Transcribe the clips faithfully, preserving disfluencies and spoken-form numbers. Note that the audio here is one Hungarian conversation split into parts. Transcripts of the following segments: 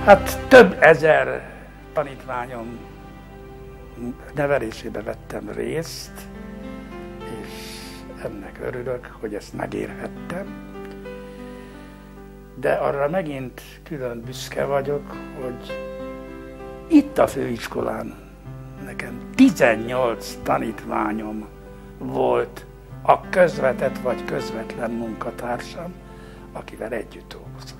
Hát több ezer tanítványom nevelésébe vettem részt, és ennek örülök, hogy ezt megérhettem. De arra megint külön büszke vagyok, hogy itt a főiskolán nekem tizennyolc tanítványom volt a közvetett vagy közvetlen munkatársam, akivel együtt dolgozott.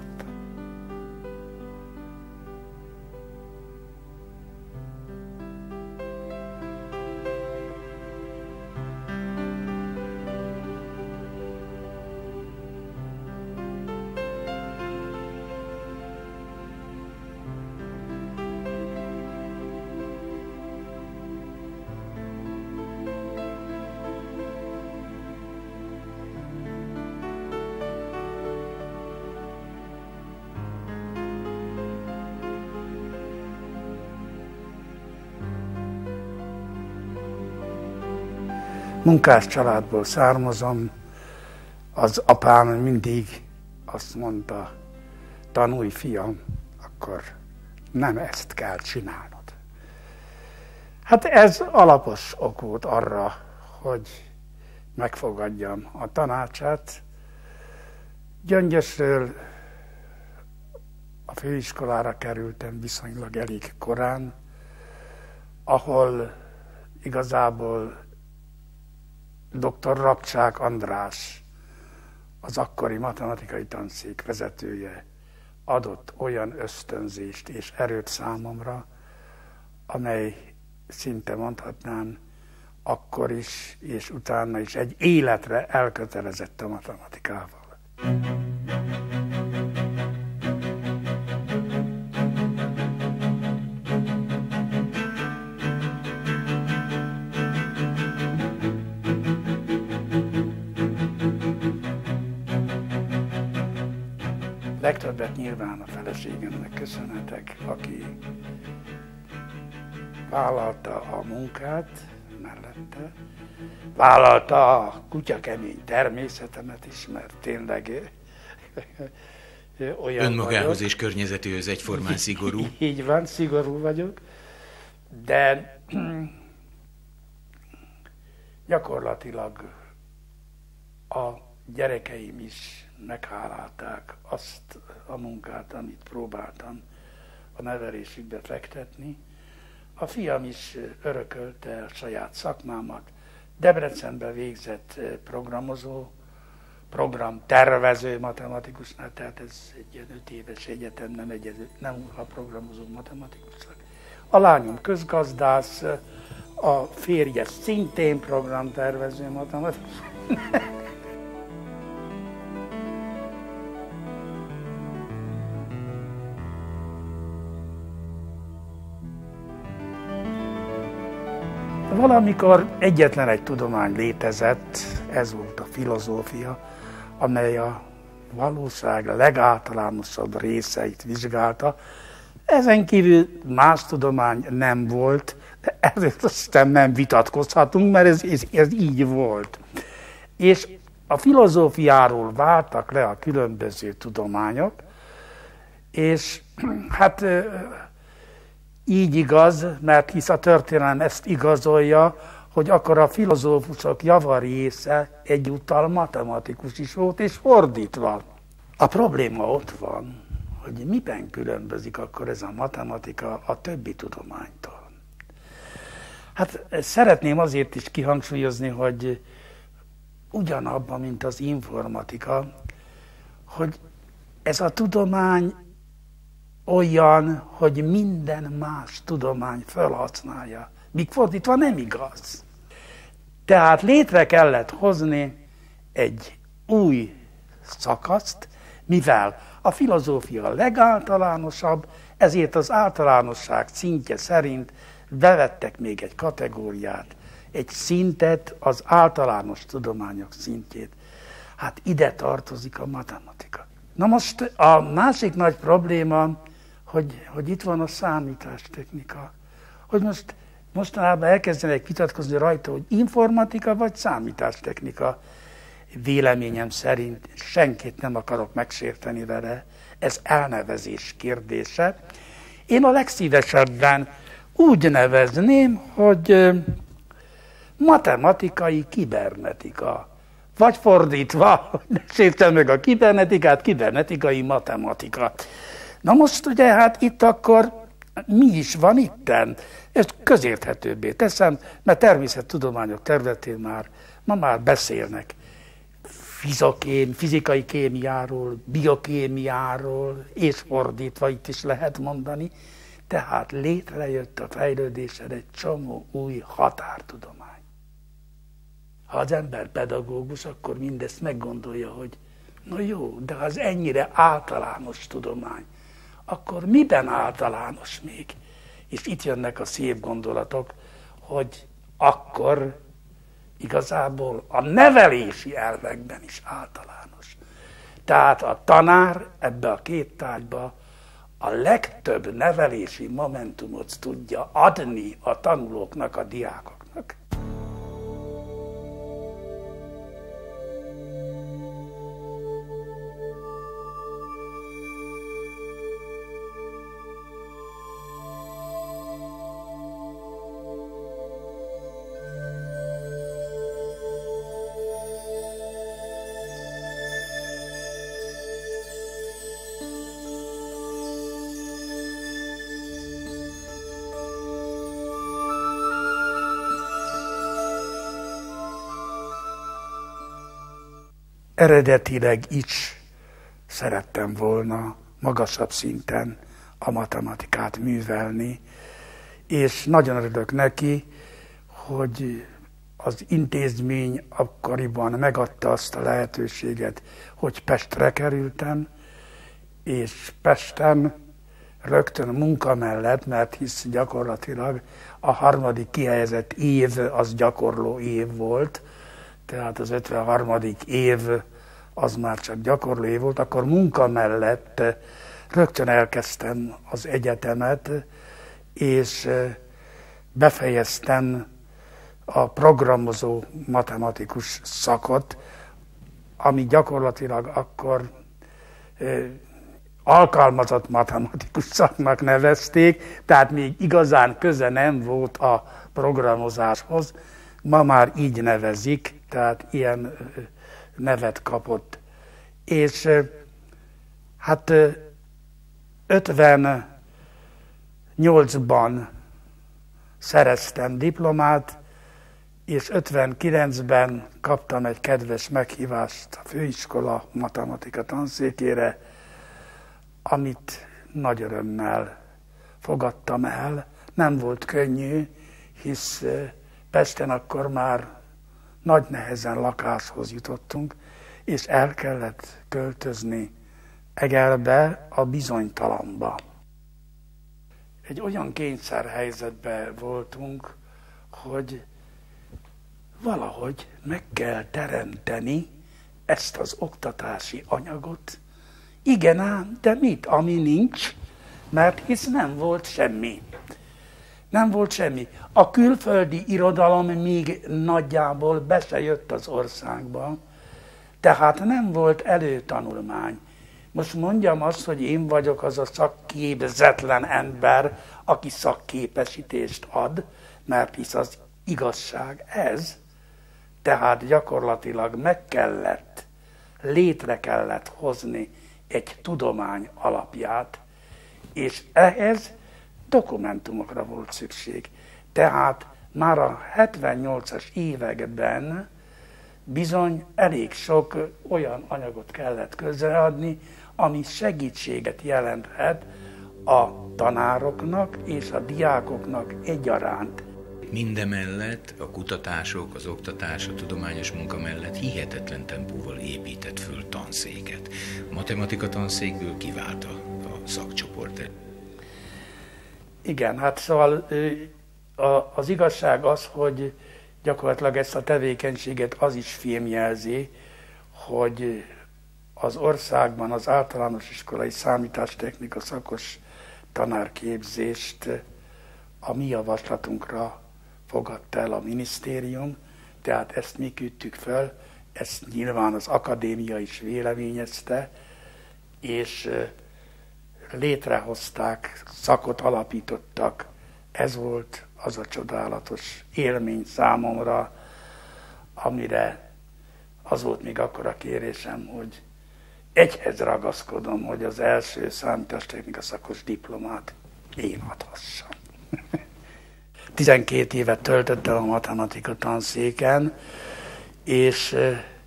Munkás családból származom, az apám mindig azt mondta, tanulj fiam, akkor nem ezt kell csinálnod. Hát ez alapos ok volt arra, hogy megfogadjam a tanácsát. Gyöngyösről a főiskolára kerültem viszonylag elég korán, ahol igazából doktor Rabcsák András, az akkori matematikai tanszék vezetője adott olyan ösztönzést és erőt számomra, amely szinte mondhatnám akkor is és utána is egy életre elkötelezett a matematikával. Legtöbbet nyilván a feleségemnek köszönhetek, aki vállalta a munkát mellette, vállalta a kutyakemény természetemet is, mert tényleg olyan önmagához vagyok. És környezetéhez egyformán szigorú. Így van, szigorú vagyok, de gyakorlatilag a gyerekeim is meghálálták azt a munkát, amit próbáltam a nevelésükbe fektetni. A fiam is örökölte a saját szakmámat. Debrecenben végzett programozó, programtervező matematikusnál, tehát ez egy ilyen öt éves egyetem, nem, egy, nem a programozó matematikusnak. A lányom közgazdász, a férje szintén programtervező matematikus. Valamikor egyetlen egy tudomány létezett, ez volt a filozófia, amely a valóság legáltalánosabb részeit vizsgálta. Ezen kívül más tudomány nem volt, de ezért aztán nem vitatkozhatunk, mert ez, ez, ez így volt. És a filozófiáról váltak le a különböző tudományok, és hát így igaz, mert hisz a történelem ezt igazolja, hogy akkor a filozófusok javarésze egyúttal matematikus is volt, és fordítva. A probléma ott van, hogy miben különbözik akkor ez a matematika a többi tudománytól. Hát szeretném azért is kihangsúlyozni, hogy ugyanabban, mint az informatika, hogy ez a tudomány olyan, hogy minden más tudomány felhasználja. Míg fordítva nem igaz. Tehát létre kellett hozni egy új szakaszt, mivel a filozófia a legáltalánosabb, ezért az általánosság szintje szerint bevettek még egy kategóriát, egy szintet, az általános tudományok szintjét. Hát ide tartozik a matematika. Na most a másik nagy probléma, hogy, hogy itt van a számítástechnika. Hogy most mostanában elkezdenek vitatkozni rajta, hogy informatika vagy számítástechnika. véleményem szerint senkit nem akarok megsérteni vele, ez elnevezés kérdése. Én a legszívesebben úgy nevezném, hogy matematikai kibernetika. Vagy fordítva, ne sértem meg a kibernetikát, kibernetikai matematika. Na most ugye hát itt akkor mi is van itten? Ezt közérthetőbbé teszem, mert természettudományok területén már ma már beszélnek fizokém, fizikai kémiáról, biokémiáról, és fordítva itt is lehet mondani. Tehát létrejött a fejlődésen egy csomó új határtudomány. Ha az ember pedagógus, akkor mindezt meggondolja, hogy na jó, de az ennyire általános tudomány, akkor miben általános még? És itt jönnek a szép gondolatok, hogy akkor igazából a nevelési elvekben is általános. Tehát a tanár ebbe a két tárgyba a legtöbb nevelési momentumot tudja adni a tanulóknak, a diákoknak. Eredetileg is szerettem volna magasabb szinten a matematikát művelni, és nagyon örülök neki, hogy az intézmény akkoriban megadta azt a lehetőséget, hogy Pestre kerültem, és Pesten rögtön munka mellett, mert hisz gyakorlatilag a harmadik kihelyezett év az gyakorló év volt, tehát az ötvenharmadik év az már csak gyakorló év volt, akkor munka mellett rögtön elkezdtem az egyetemet, és befejeztem a programozó matematikus szakot, ami gyakorlatilag akkor alkalmazott matematikus szaknak nevezték, tehát még igazán köze nem volt a programozáshoz. Ma már így nevezik, tehát ilyen nevet kapott. És hát ötvennyolcban szereztem diplomát, és ötvenkilencben kaptam egy kedves meghívást a főiskola matematika tanszékére, amit nagy örömmel fogadtam el. Nem volt könnyű, hisz Pesten akkor már nagy nehezen lakáshoz jutottunk, és el kellett költözni Egerbe, a bizonytalanba. Egy olyan kényszerhelyzetben voltunk, hogy valahogy meg kell teremteni ezt az oktatási anyagot. Igen ám, de mit, ami nincs? Mert hisz nem volt semmi. Nem volt semmi. A külföldi irodalom még nagyjából be se jött az országba, tehát nem volt előtanulmány. Most mondjam azt, hogy én vagyok az a szakképzetlen ember, aki szakképesítést ad, mert hisz az igazság ez. Tehát gyakorlatilag meg kellett, létre kellett hozni egy tudomány alapját, és ehhez dokumentumokra volt szükség. Tehát már a hetvennyolcas években bizony elég sok olyan anyagot kellett közreadni, ami segítséget jelenthet a tanároknak és a diákoknak egyaránt. Mindemellett a kutatások, az oktatás, a tudományos munka mellett hihetetlen tempóval épített föl tanszéket. A matematika tanszékből kivált a, a szakcsoport. Igen, hát szóval az igazság az, hogy gyakorlatilag ezt a tevékenységet az is fémjelzi, hogy az országban az általános iskolai számítástechnika szakos tanárképzést a mi javaslatunkra fogadta el a minisztérium, tehát ezt mi küldtük föl, ezt nyilván az akadémia is véleményezte, és létrehozták, szakot alapítottak. Ez volt az a csodálatos élmény számomra, amire az volt még akkor a kérésem, hogy egyhez ragaszkodom, hogy az első számítástechnika szakos diplomát én adhassam. tizenkét évet töltöttem a matematika tanszéken, és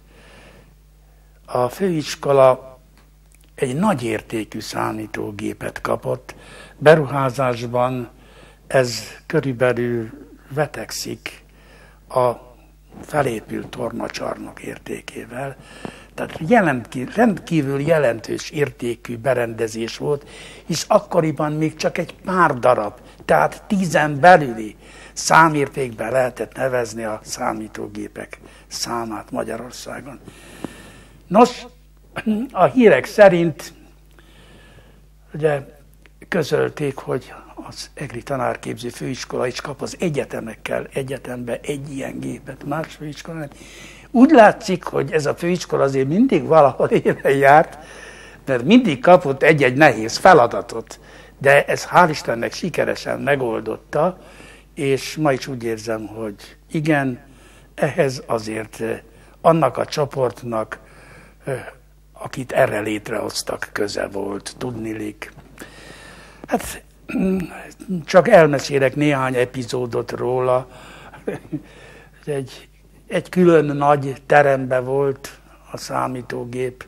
a főiskola egy nagy értékű számítógépet kapott. Beruházásban ez körülbelül vetekszik a felépült tornacsarnok értékével. Tehát rendkívül jelentős értékű berendezés volt, és akkoriban még csak egy pár darab, tehát tízen belüli számértékben lehetett nevezni a számítógépek számát Magyarországon. Nos, a hírek szerint ugye közölték, hogy az EGRI tanárképző főiskola is kap az egyetemekkel egyetembe egy ilyen gépet, más főiskola nem. Úgy látszik, hogy ez a főiskola azért mindig valahol élen járt, mert mindig kapott egy-egy nehéz feladatot, de ez hál' Istennek sikeresen megoldotta, és ma is úgy érzem, hogy igen, ehhez azért annak a csoportnak, akit erre létrehoztak, köze volt, tudniillik. Hát csak elmesélek néhány epizódot róla. Egy, egy külön nagy teremben volt a számítógép,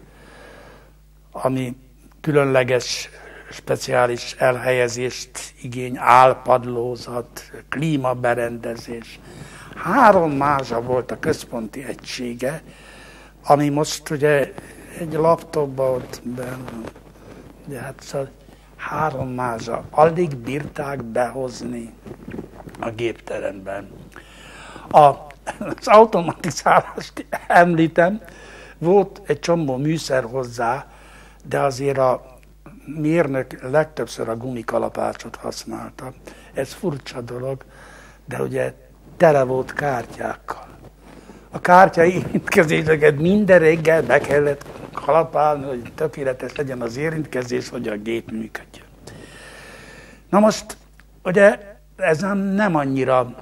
ami különleges, speciális elhelyezést igény, álpadlózat, klímaberendezés. Három mázsa volt a központi egysége, ami most ugye egy laptopban ott benn, ugye hát szóval három mázsa. Alig bírták behozni a gépteremben. A, az automatizálást említem, volt egy csomó műszer hozzá, de azért a mérnök legtöbbször a gumikalapácsot használta. Ez furcsa dolog, de ugye tele volt kártyákkal. A kártya érintkezéseket minden reggel be kellett kalapálni, hogy tökéletes legyen az érintkezés, hogy a gép működjön. Na most, ugye ez nem, nem annyira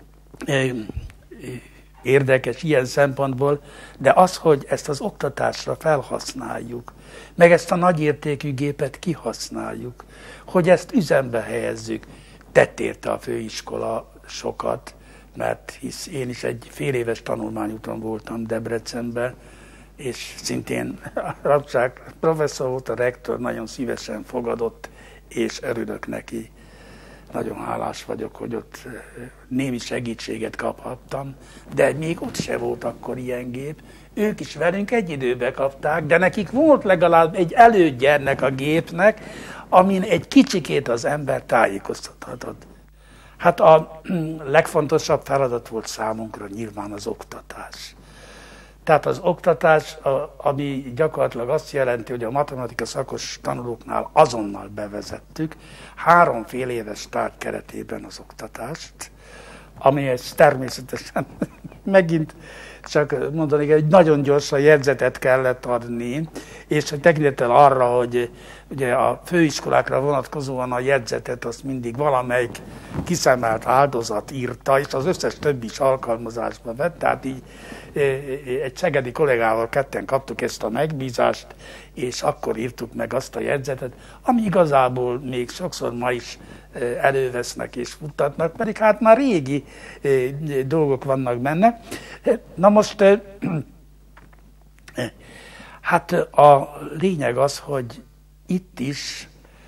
érdekes ilyen szempontból, de az, hogy ezt az oktatásra felhasználjuk, meg ezt a nagyértékű gépet kihasználjuk, hogy ezt üzembe helyezzük, tett érte a főiskola sokat, mert hisz én is egy fél éves tanulmányúton voltam Debrecenben, és szintén Rabság professzor volt, a rektor, nagyon szívesen fogadott, és örülök neki. Nagyon hálás vagyok, hogy ott némi segítséget kaphattam, de még ott se volt akkor ilyen gép. Ők is velünk egy időben kapták, de nekik volt legalább egy elődje ennek a gépnek, amin egy kicsikét az ember tájékoztathatott. Hát a legfontosabb feladat volt számunkra nyilván az oktatás. Tehát az oktatás, ami gyakorlatilag azt jelenti, hogy a matematika szakos tanulóknál azonnal bevezettük három fél éves tárgy keretében az oktatást, amihez természetesen megint csak mondani, egy nagyon gyorsan jegyzetet kellett adni, és tekintettel arra, hogy ugye a főiskolákra vonatkozóan a jegyzetet azt mindig valamelyik kiszemelt áldozat írta, és az összes többi is alkalmazásba vett, tehát így egy szegedi kollégával ketten kaptuk ezt a megbízást, és akkor írtuk meg azt a jegyzetet, ami igazából még sokszor ma is elővesznek és futtatnak, pedig hát már régi dolgok vannak benne. Na most, hát a lényeg az, hogy itt is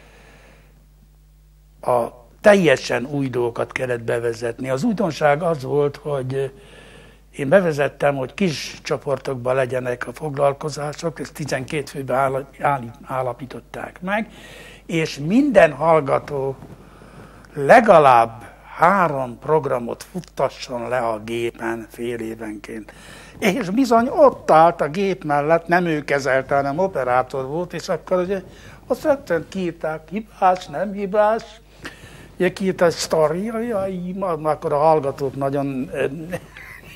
a teljesen új dolgokat kellett bevezetni. Az újdonság az volt, hogy én bevezettem, hogy kis csoportokban legyenek a foglalkozások, ezt tizenkét főben állapították meg, és minden hallgató legalább három programot futtasson le a gépen fél évenként. És bizony ott állt a gép mellett, nem ő kezelte, hanem operátor volt, és akkor ugye azt rögtön kiírták, hibás, nem hibás, ugye kiírt a sztori, akkor a hallgatók nagyon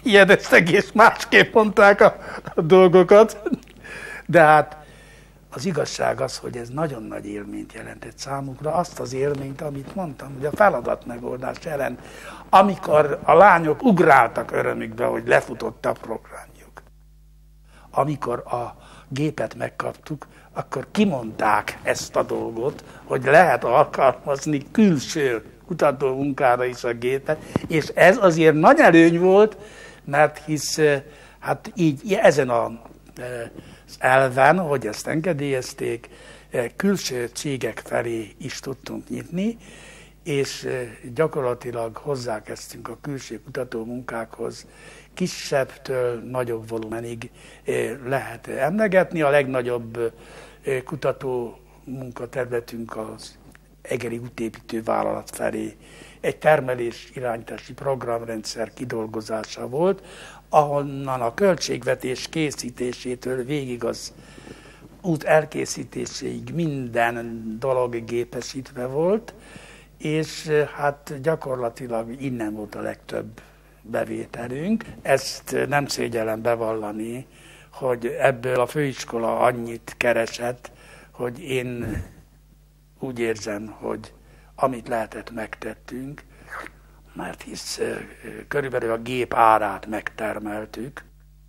ijedeztek és másképp mondták a, a dolgokat. De hát az igazság az, hogy ez nagyon nagy élményt jelentett számukra, azt az élményt, amit mondtam, hogy a feladatmegoldás jelent, amikor a lányok ugráltak örömükbe, hogy lefutott a programjuk. Amikor a gépet megkaptuk, akkor kimondták ezt a dolgot, hogy lehet alkalmazni külső kutatómunkára is a gépet, és ez azért nagy előny volt, mert hisz hát így ezen a, az elven, hogy ezt engedélyezték, külső cégek felé is tudtunk nyitni, és gyakorlatilag hozzákezdtünk a külső kutatómunkákhoz, kisebbtől nagyobb volumenig lehet emlegetni. A legnagyobb kutató munkaterületünk az egeri útépítő vállalat felé egy termelés irányítási programrendszer kidolgozása volt, ahonnan a költségvetés készítésétől végig az út elkészítéséig minden dolog gépesítve volt, és hát gyakorlatilag innen volt a legtöbb bevételünk. Ezt nem szégyellem bevallani, hogy ebből a főiskola annyit keresett, hogy én úgy érzem, hogy amit lehetett, megtettünk, mert hisz körülbelül a gép árát megtermeltük.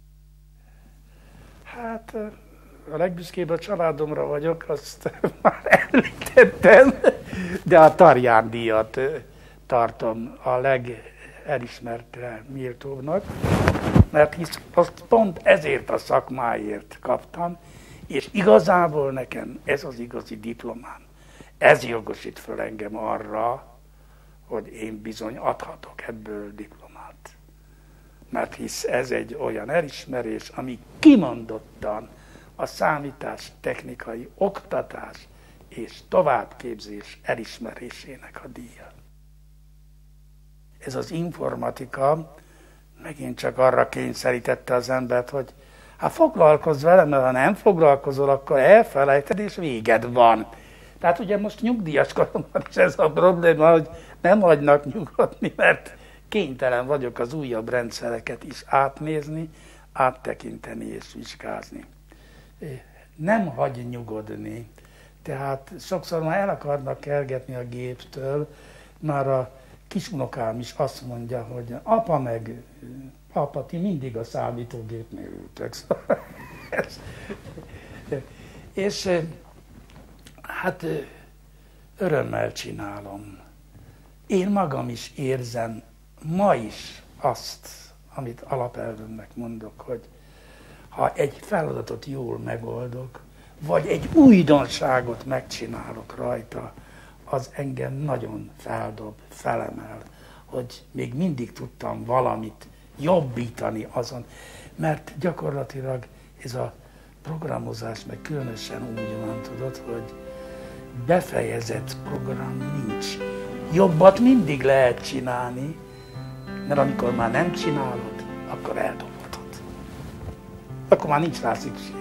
Hát a legbüszkébb a családomra vagyok, azt már említettem, de a Tarján díjat tartom a legelismertre méltóbbnak, mert hisz azt pont ezért a szakmáért kaptam, és igazából nekem ez az igazi diplomám. Ez jogosít föl engem arra, hogy én bizony adhatok ebből diplomát. Mert hisz ez egy olyan elismerés, ami kimondottan a számítástechnikai oktatás és továbbképzés elismerésének a díja. Ez az informatika megint csak arra kényszerítette az embert, hogy hát foglalkozz vele, mert ha nem foglalkozol, akkor elfelejted, és véged van. Tehát ugye most nyugdíjas koromban is ez a probléma, hogy nem hagynak nyugodni, mert kénytelen vagyok az újabb rendszereket is átnézni, áttekinteni és vizsgázni. Nem hagy nyugodni. Tehát sokszor már el akarnak kergetni a géptől, már a kisunokám is azt mondja, hogy apa meg apa, ti mindig a számítógépnél ültök. És hát örömmel csinálom. Én magam is érzem ma is azt, amit alapelvemnek mondok, hogy ha egy feladatot jól megoldok, vagy egy újdonságot megcsinálok rajta, az engem nagyon feldob, felemel, hogy még mindig tudtam valamit jobbítani azon, mert gyakorlatilag ez a programozás meg különösen úgy van, tudod, hogy befejezett program nincs. Jobbat mindig lehet csinálni, mert amikor már nem csinálod, akkor eldobhatod. Akkor már nincs rá szükség.